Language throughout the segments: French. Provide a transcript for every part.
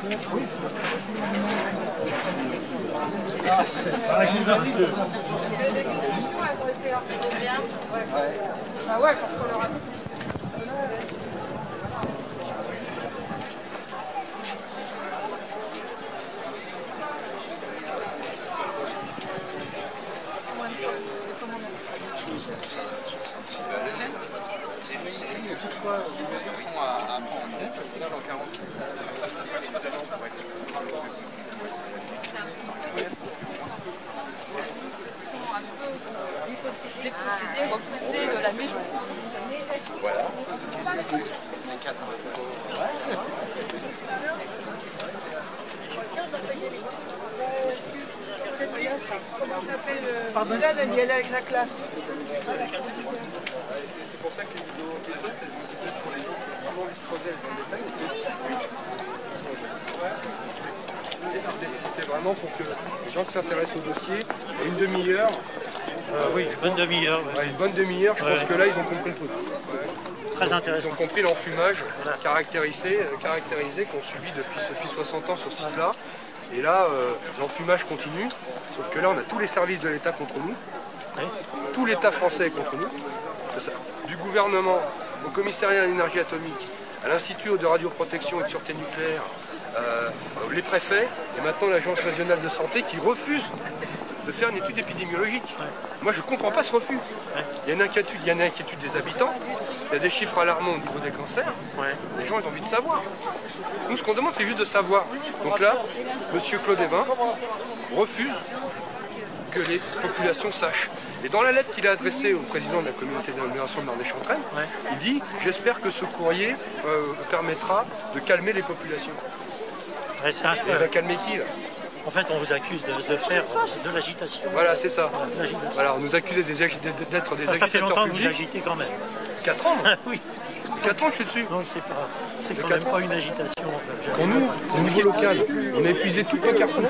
Ah ouais, parce qu'on aura... Toutefois, les mesures sont à prendre. C'est que 146, déposséder, repousser de la maison. voilà. Comment s'appelle Suzanne, elle y est avec sa classe. C'est pour ça que les vidéos des autres, elles sont faites pour les gens qui ont vraiment envie de creuser dans le détail. C'était vraiment pour que les gens qui s'intéressent au dossier aient une demi-heure. Oui, une bonne demi-heure. Ouais, une bonne demi-heure, je pense que là, ils ont compris le truc. Très intéressant. Ils ont compris l'enfumage caractérisé qu'on subit depuis 60 ans sur ce site-là. Et là, l'enfumage continue, sauf que là, on a tous les services de l'État contre nous. Oui. Tout l'État français est contre nous. C'est ça. Du gouvernement au commissariat à l'énergie atomique, à l'Institut de radioprotection et de sûreté nucléaire, les préfets et maintenant l'Agence régionale de santé qui refuse de faire une étude épidémiologique. Ouais. Moi, je ne comprends pas ce refus. Ouais. Il y a une inquiétude des habitants, il y a des chiffres alarmants au niveau des cancers. Ouais. Les gens, ils ont envie de savoir. Nous, ce qu'on demande, c'est juste de savoir. Donc là, M. Claude Évin refuse que les populations sachent. Et dans la lettre qu'il a adressée au président de la communauté d'agglomération de Marne-et-Chantraine, ouais, il dit « J'espère que ce courrier permettra de calmer les populations. Ouais, » Il va calmer qui, là? En fait, on vous accuse de faire de l'agitation. Voilà, c'est ça. Voilà, on nous accuse d'être des agitateurs publics. Ça fait longtemps que vous agitez quand même. 4 ans. Oui. 4 ans que je suis dessus. Donc c'est quand même pas une agitation. Pour nous, au niveau local, on a épuisé toutes nos cartouches.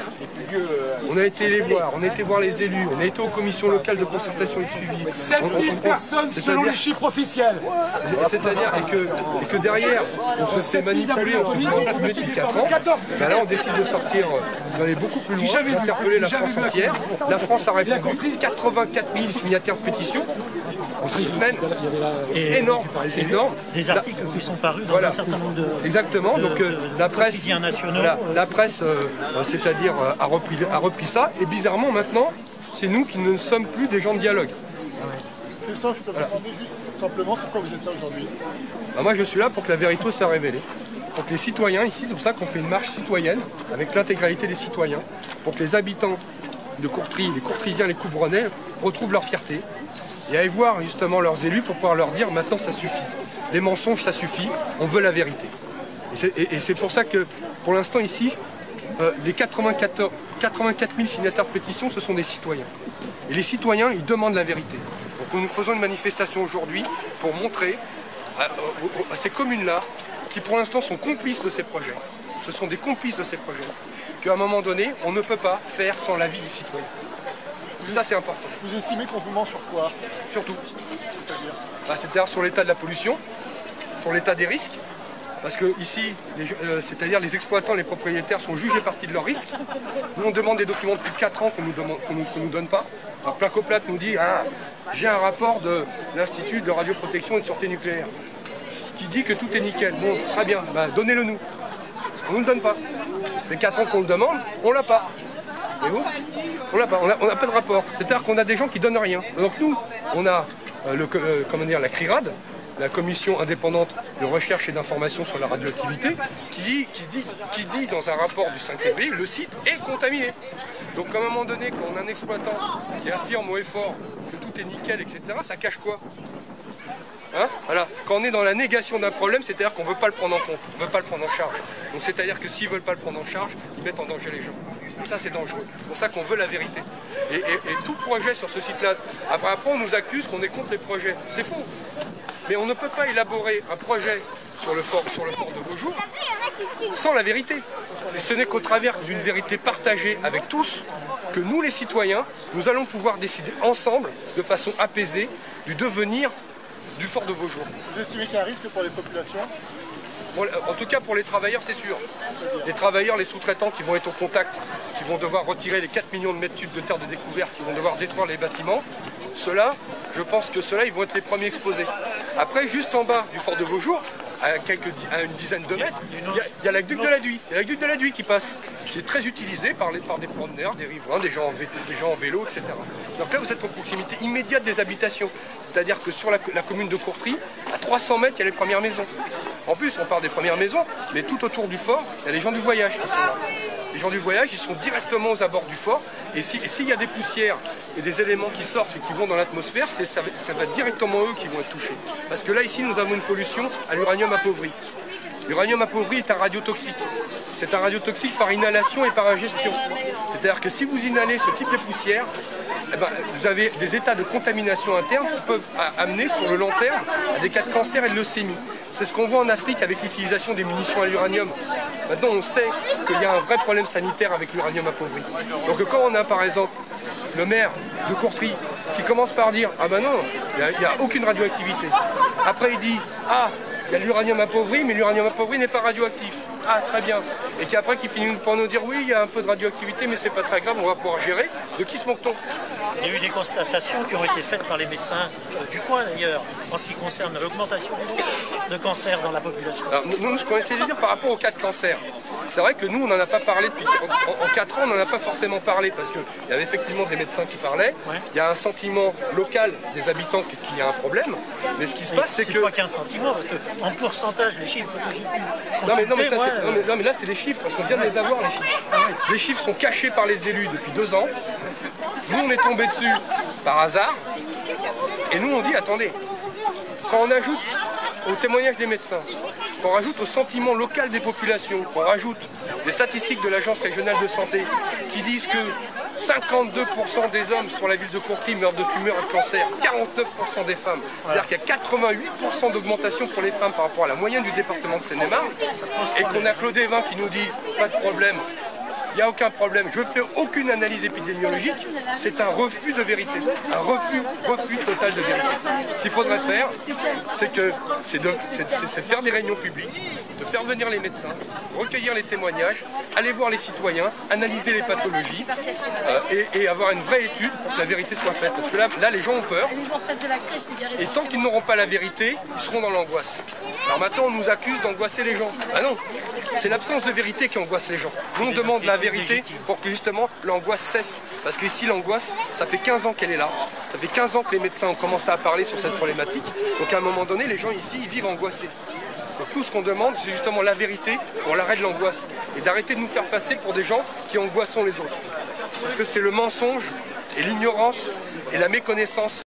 On a été les voir, on a été voir les élus, on a été aux commissions locales de concertation et de suivi. 7000 personnes selon les chiffres officiels. C'est-à-dire que derrière, on se fait manipuler, on se fait manipuler depuis 4 ans. Ben là, on décide de sortir, d'aller beaucoup plus loin, d'interpeller la France entière. La France a répondu, 84 000 signataires de pétition en 6 semaines. C'est énorme, c'est énorme. Des articles qui sont parus dans un certain nombre de... Exactement, donc la presse, la presse c'est-à-dire a repris ça, et bizarrement maintenant, c'est nous qui ne sommes plus des gens de dialogue. Christophe, je peux vous demander juste simplement pourquoi vous êtes là aujourd'hui? Moi je suis là pour que la vérité soit révélée. Pour que les citoyens ici, c'est pour ça qu'on fait une marche citoyenne, avec l'intégralité des citoyens, pour que les habitants de Courtry, les Courtrysiens, les Coubronais, retrouvent leur fierté, et aillent voir justement leurs élus pour pouvoir leur dire maintenant ça suffit. Les mensonges ça suffit, on veut la vérité. Et c'est pour ça que pour l'instant ici, les 84 000 signataires de pétition, ce sont des citoyens. Et les citoyens, ils demandent la vérité. Donc nous faisons une manifestation aujourd'hui pour montrer à ces communes-là, qui pour l'instant sont complices de ces projets, ce sont des complices de ces projets, qu'à un moment donné, on ne peut pas faire sans l'avis des citoyens. Ça c'est important. Vous estimez qu'on vous ment sur quoi? Sur tout. C'est-à-dire sur l'état de la pollution, sur l'état des risques, parce que ici, c'est-à-dire les exploitants, les propriétaires sont jugés partie de leurs risques. Nous on demande des documents depuis 4 ans qu'on nous donne pas. Alors Placoplat nous dit j'ai un rapport de l'Institut de radioprotection et de sûreté nucléaire qui dit que tout est nickel. Bon, très bien, donnez-le nous. On ne nous le donne pas. Les 4 ans qu'on le demande, on l'a pas. Et vous? On l'a pas, on n'a pas de rapport. C'est-à-dire qu'on a des gens qui donnent rien. Donc nous, on a la CRIRAD, la commission indépendante de recherche et d'information sur la radioactivité, qui dit dans un rapport du 5 février, le site est contaminé. Donc à un moment donné, quand on a un exploitant qui affirme haut et fort que tout est nickel, etc., ça cache quoi? Voilà. Quand on est dans la négation d'un problème, c'est-à-dire qu'on ne veut pas le prendre en compte, on ne veut pas le prendre en charge. Donc c'est-à-dire que s'ils ne veulent pas le prendre en charge, ils mettent en danger les gens. Et ça c'est dangereux. C'est pour ça qu'on veut la vérité. Et tout projet sur ce site-là, après on nous accuse qu'on est contre les projets. C'est faux. Mais on ne peut pas élaborer un projet sur le fort de Vaujour sans la vérité. Et ce n'est qu'au travers d'une vérité partagée avec tous que nous les citoyens, nous allons pouvoir décider ensemble, de façon apaisée, du devenir du fort de Vaujour. Vous estimez qu'il y a un risque pour les populations? En tout cas pour les travailleurs, c'est sûr. Les travailleurs, les sous-traitants qui vont être au contact, qui vont devoir retirer les 4 millions de mètres cubes de terre de découverte, qui vont devoir détruire les bâtiments, ceux-là, je pense que ceux-là, ils vont être les premiers exposés. Après, juste en bas du fort de Vaujours, à une dizaine de mètres, il y a l'aqueduc de la Duy. Il y a l'aqueduc de la Duy qui passe, qui est très utilisé par des promeneurs, des riverains, des gens en vélo, etc. Donc là, vous êtes en proximité immédiate des habitations. C'est-à-dire que sur la commune de Courtry, à 300 mètres, il y a les premières maisons. En plus, on parle des premières maisons, mais tout autour du fort, il y a les gens du voyage qui sont là. Les gens du voyage, ils sont directement aux abords du fort. Et s'il y a des poussières et des éléments qui sortent et qui vont dans l'atmosphère, ça va directement eux qui vont être touchés. Parce que là, ici, nous avons une pollution à l'uranium appauvri. L'uranium appauvri est un radiotoxique. C'est un radiotoxique par inhalation et par ingestion. C'est-à-dire que si vous inhalez ce type de poussière, eh ben, vous avez des états de contamination interne qui peuvent amener sur le long terme à des cas de cancer et de leucémie. C'est ce qu'on voit en Afrique avec l'utilisation des munitions à l'uranium. Maintenant, on sait qu'il y a un vrai problème sanitaire avec l'uranium appauvri. Donc quand on a par exemple le maire de Courtry qui commence par dire « Ah ben non, il n'y a aucune radioactivité ». Après il dit « Ah, il y a l'uranium appauvri, mais l'uranium appauvri n'est pas radioactif. Ah, très bien. » Et qu'après qu'il finit par nous dire « Oui, il y a un peu de radioactivité, mais c'est pas très grave, on va pouvoir gérer. » De qui se moque-t-on? Il y a eu des constatations qui ont été faites par les médecins du coin d'ailleurs, en ce qui concerne l'augmentation du nombre de cancers dans la population. Alors, nous, ce qu'on essaie de dire par rapport aux cas de cancer, c'est vrai que nous, on n'en a pas parlé depuis. En 4 ans, on n'en a pas forcément parlé parce qu'il y avait effectivement des médecins qui parlaient. Ouais. Il y a un sentiment local des habitants qu'il y a un problème. Mais ce qui se passe, c'est que. C'est pas qu'un sentiment, parce qu'en pourcentage, les chiffres que j'ai pu consulter, non, mais là, c'est les chiffres, parce qu'on vient de les avoir, les chiffres. Les chiffres sont cachés par les élus depuis 2 ans. Nous, on est tombé dessus par hasard. Et nous, on dit, attendez, quand on ajoute au témoignage des médecins, qu'on rajoute au sentiment local des populations, qu'on rajoute des statistiques de l'Agence régionale de santé qui disent que 52% des hommes sur la ville de Courtry meurent de tumeurs et de cancer, 49% des femmes. C'est-à-dire qu'il y a 88% d'augmentation pour les femmes par rapport à la moyenne du département de Seine-et-Marne. Et qu'on a Claude Evin qui nous dit, pas de problème. Il n'y a aucun problème, je ne fais aucune analyse épidémiologique, c'est un refus de vérité, un refus total de vérité. Ce qu'il faudrait faire, c'est de faire des réunions publiques, de faire venir les médecins, recueillir les témoignages, aller voir les citoyens, analyser les pathologies et avoir une vraie étude pour que la vérité soit faite. Parce que là les gens ont peur, et tant qu'ils n'auront pas la vérité, ils seront dans l'angoisse. Alors maintenant on nous accuse d'angoisser les gens. Ah non, c'est l'absence de vérité qui angoisse les gens. Nous on demande la vérité pour que justement l'angoisse cesse. Parce que ici l'angoisse, ça fait 15 ans qu'elle est là. Ça fait 15 ans que les médecins ont commencé à parler sur cette problématique. Donc à un moment donné, les gens ici, ils vivent angoissés. Donc tout ce qu'on demande, c'est justement la vérité pour l'arrêt de l'angoisse. Et d'arrêter de nous faire passer pour des gens qui angoissons les autres. Parce que c'est le mensonge et l'ignorance et la méconnaissance